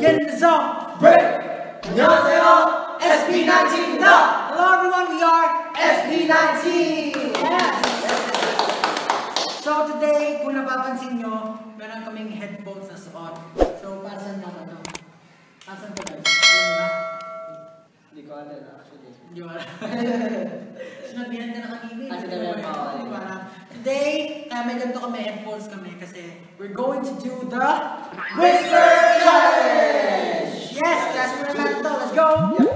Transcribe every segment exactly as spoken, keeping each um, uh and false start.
get in the zone. Break! 안녕하세요, S B nineteen입니다. Hello everyone, we are S B nineteen. Yes. So today, kung napapansin nyo, meron kaming headphones na suot. So para saan lang ano? Para saan to guys? Alam mo ba? Hindi ko alam actually. Hindi ko alam. Sinabihan ka na kanina. Ah, sinabihan pa ako. Hindi ko alam. Today, kaya may ganito kami, headphones kami kasi we're going to do the Whisper Challenge! Yes, that's where we're at. Let's go!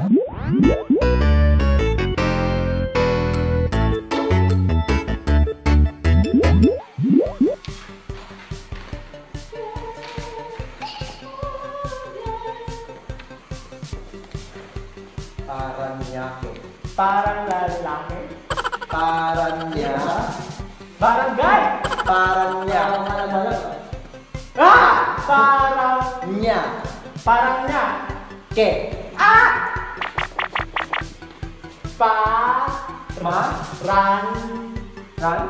Parang niyake. Parang lalaki. Parang niya. Barangay. Parang niya. Ah! Parang Niya. parang niya. Ke. Ah! Pa Ma. ran Ran.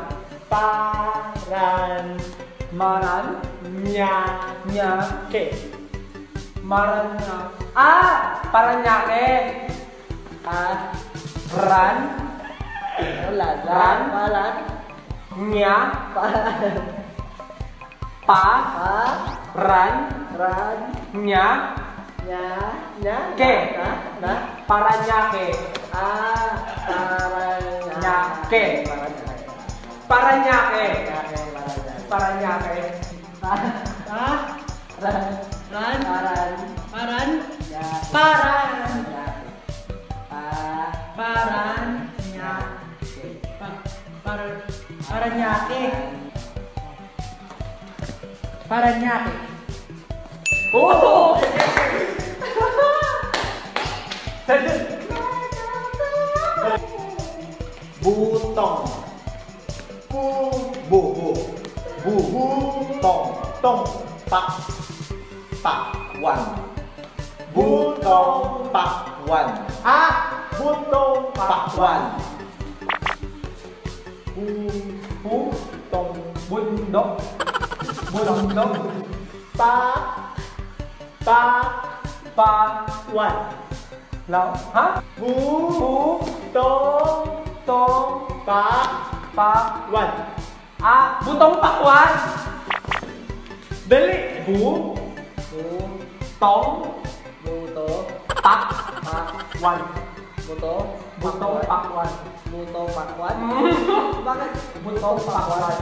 paran Maran. nya Niya. ke. Maran niya. Ah! Paranyake. Ah. Ran. Wala. Ran. Maran. Niya. Paran. Pa. Pa. Ran. Ran. Niya. Niya. Niya. Ke. Na. Na. Paranyake. Ah. Paranyake. Paranyake. Paranyake. Ah? Ran. Ran? Paran. Paran? Ya. Paran! Ah. Paran? Nya. Pa, par, paranyake. Paranyake. Oh! Butong. Bu Bu. Bu. Bu. butong tong Pak. Pakwan. Butong pakwan. ah butong Pakwan. bu butong bundok bundok pa pa pakwan lao ha bu butong tong pa pakwan ah butong pakwan dali bu Bu. tong Buto. pak Pak. wan Buto. butong pakwan Buto pakwan. Bakit? butong pakwan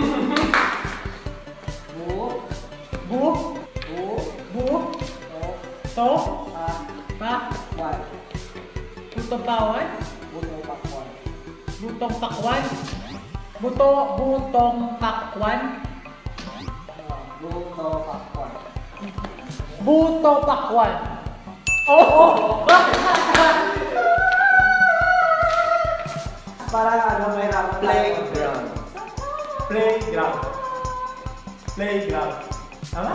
Bu. bu Bu. bu To. To? Ah. Pa? Wan. Butong pawan? Buto pakwan. Butong pakwan? Buto, butong pakwan? Buto pakwan. Buto pakwan. Oh! Parang ano may rap. Playground. playground playground apa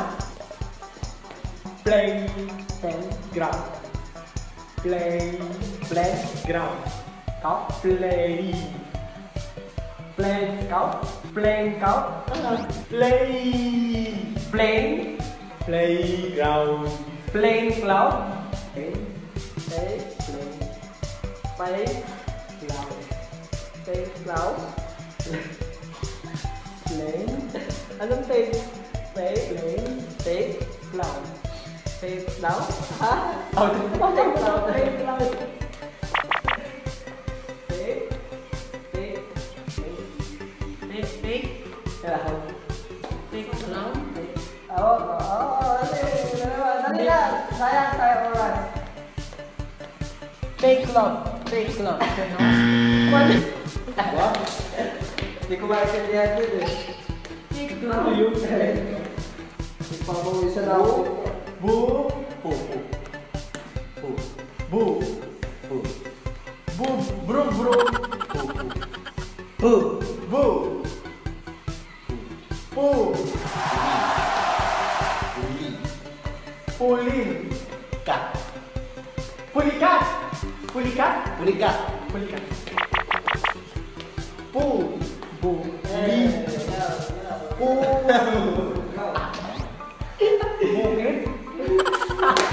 play ground play playground kau play play kau play kau play play playground play cloud Play. Play. Play. cloud Play. Cloud. play Anong play? Play. play Play. cloud Play. Cloud? Ha? oh Play. Cloud. play cloud Play. Play. Fake, fake, Cloud. fake clown. Oo. Oo. Dali. Dali na. Sayang tayo oras. Fake love. Fake love. Ano? What? Hindi ko maintindihan yun eh. Fake ano love. yun Ipapawisan na ako. bu Bu. Bu. bu Bu. bu bro bro Bu. bu bu Uli. pulin Kat. pulikat pulikat Ulikat. pulikat pu bu Li. pu bukit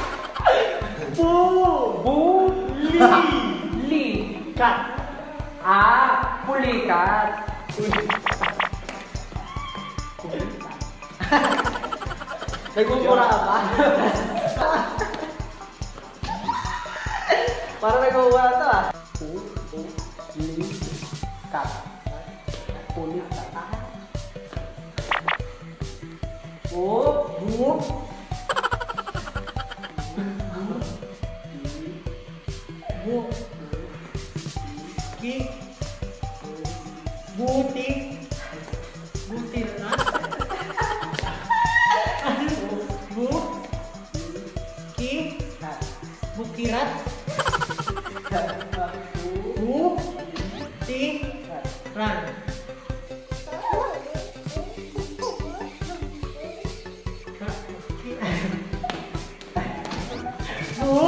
Pulikat. Ah, pulikat. Nagmumura ka? Parang nagmumura to ah. Pulikat. Pulikat. Oh, bu. Bu. Ki. Buti. Buti na. Bu. Ki. Bukirat. Bu. Ti. Ran. Bu.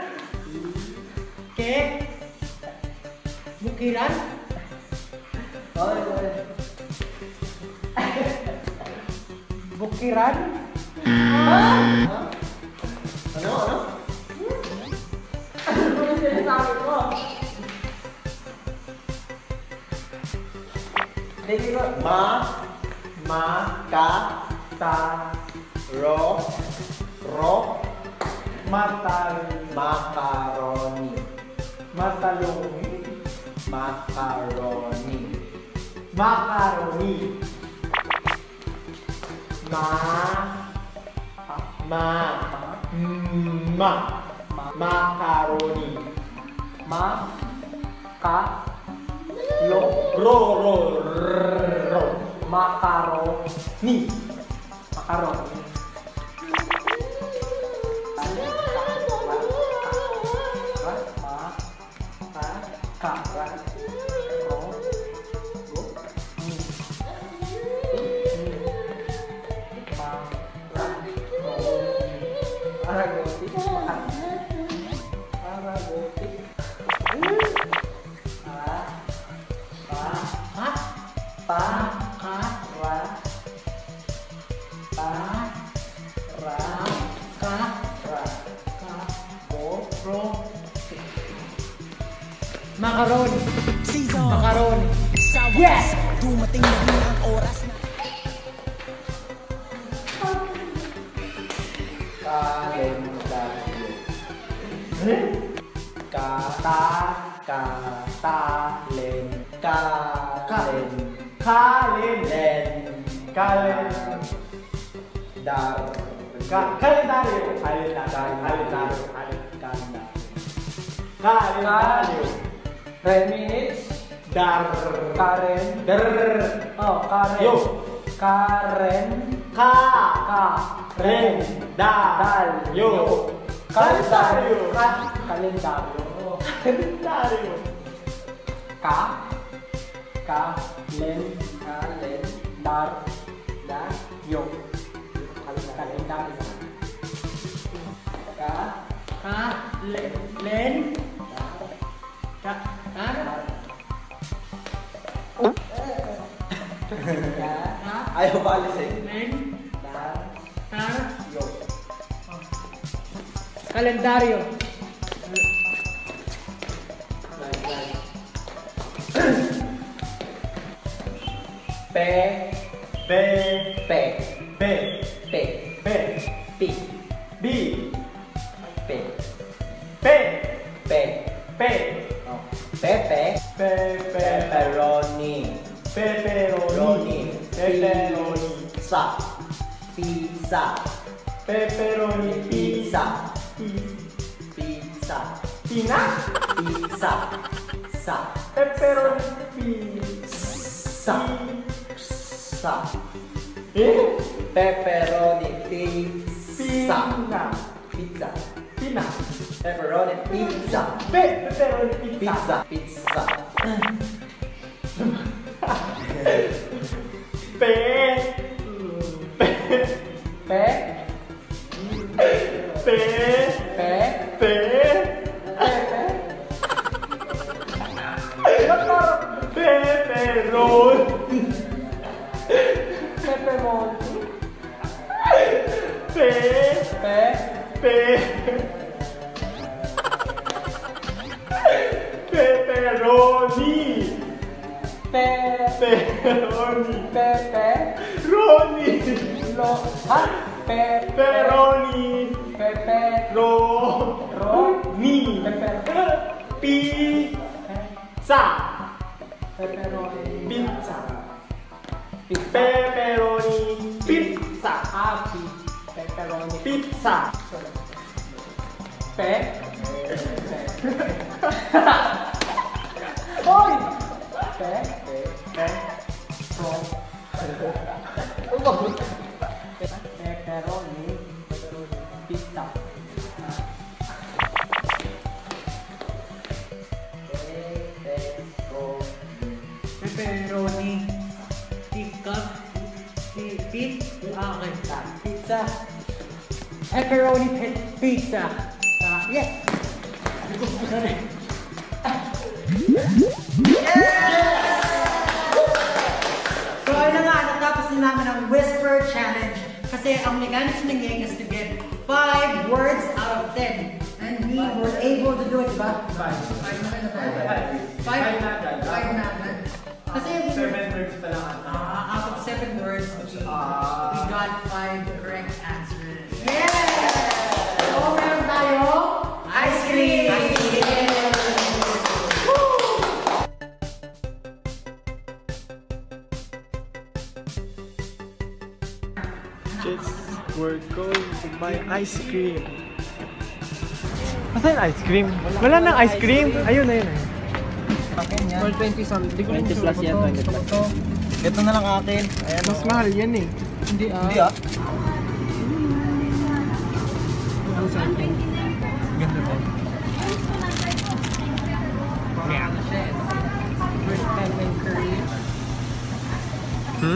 Ke. Bukiran. Oh, iya. Bukiran. Hah? Ano, ano? Ano yung sinasabi ko? Hindi ko. Ma. Ma. Ka. Ta. Ro. Ro. Matal. Macaroni. Mataloni. Macaroni. Macaroni. Ma. Ma. Ma. Macaroni. Ma. Ka. Lo. Ro. Ro. Ro. Makaroni. Makaroni. Macaroni. Macaroni. Yes! Dumating na rin ang oras na Kalendaryo. Kata. Kata. Len. Kalen. Kalen. Len. Kalen. Dar. Ka kalendaryo. Kalendaryo. Kalendaryo. Kalendaryo. Kalendaryo. ten minutes. Dar. Karen. Der. Oh, Karen. Yo. Karen. Ka. Ka. Ren. Da. Dal. Yo. Kalendaryo. Ka. Kalendaryo. Kalendaryo. Ka. Ka. Len. Ka. Len. Dar. Da. Yo. Kalendaryo. Ka. Ka. Len. Len. Ka. Tar. Ka. Ayaw ba alisin? Len. Dar. Tar. Yo. Kalendaryo. Pe. Be. Pe. Be. Pe. Be. Pi. Bi. Pe. Pe. Pe. Pe. Oh. Pepe. Pe. Pe. Pepperoni. Pepperoni. Pepperoni. Pizza. Pizza. Pepperoni. Pizza. Pi- Pizza. Pina. Pizza. Sa. Pepperoni. Pizza. Sa. Eh? Pepperoni. Pizza. Pina. Pizza. Pina. Pepperoni. Pizza. Pe. Pepperoni. Pizza. Pizza. Pizza. Pe. Pe. Pe. Pe. Pe. Pe. Pepe. Pepperoni. Pepperoni. Pe. Pe. Pe. Pepperoni. Pepperoni. Pepe. Roni. Lo. Ha? Pe. Pepperoni. Pepe. Ro. Ro. Ni. Pepe. Pizza. Pepperoni. Pizza. Pizza. Pepperoni. Pizza. Happy. Pepperoni. Pizza. Pe. Hoy! Pe. Pe. Ro. Pepperoni. Pizza. Pepperoni. Pizza. Pizza. Ah, okay. Pizza. Pepperoni pi- pizza. Ah, yes! Hindi ko po sana. So, ayun na nga, natapos na namin ang Whisper Challenge. Kasi ang mechanics ng game is to get five words out of ten. And we were able to do it, diba? Five. Five na kayo na tayo. Five. Five? Five na agad. Five na agad. Kasi we were- Seven words pa lang. Ah, out of seven words, we, Ah. we got five correct answers. Yeah! So, meron tayo ice cream! Ice cream! Just we're going to buy ice cream. Asan ice cream? Wala nang ice cream. Ayun, ayun, ayun. Or twenty something. twenty plus yan, twenty plus. Ito na lang akin. Ayan, Mas mahal yan eh. Hindi ah. Hindi ah. Ganda ba? Ano siya eh. First time in Korea. Hmm?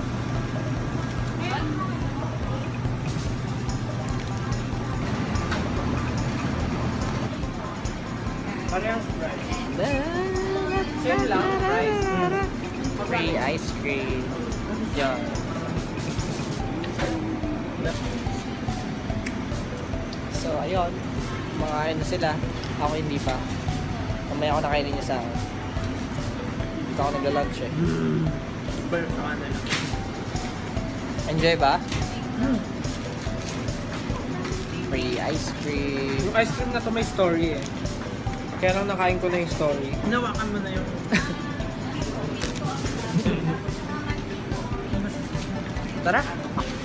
Parehas price. Same lang, price. Free ice cream. Yan. So, ayun. Mga ano sila. Ako hindi pa. Mamaya ako nakainin niya sa akin. Dito ako nagla-lunch eh. Pero sa kanan. Enjoy ba? Free ice cream. Yung ice cream na to may story eh. Kaya lang nakain ko na yung story. Hinawakan mo na yung... Tara!